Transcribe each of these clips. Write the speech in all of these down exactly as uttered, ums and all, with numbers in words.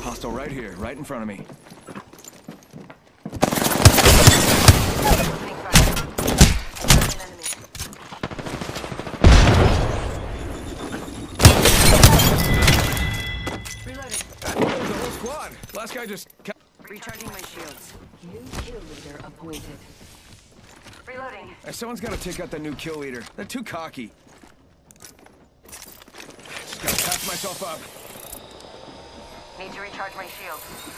Hostile right here, right in front of me. There's the whole squad. Last guy just... Recharging my shields. New kill leader appointed. Reloading. Hey, someone's got to take out that new kill leader. They're too cocky. Just gotta patch myself up. Need to recharge my shield.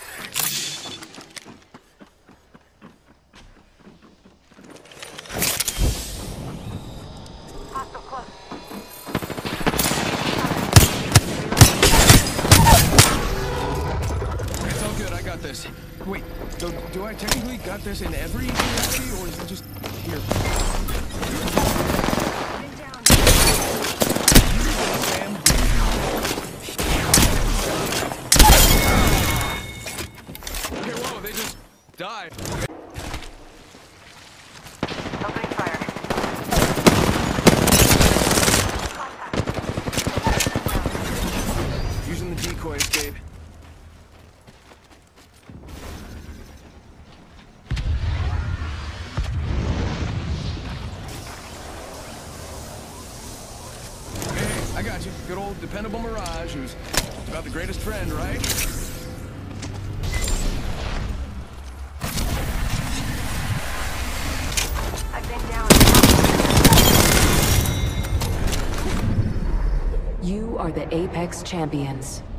Hostile close. It's all good, I got this. Wait, do, do I technically got this in every reality, or is it just here? Okay, whoa, they just died. Opening fire. Using the decoy escape. I got you. Good old dependable Mirage, who's about the greatest friend, right? I've been down. You are the Apex champions.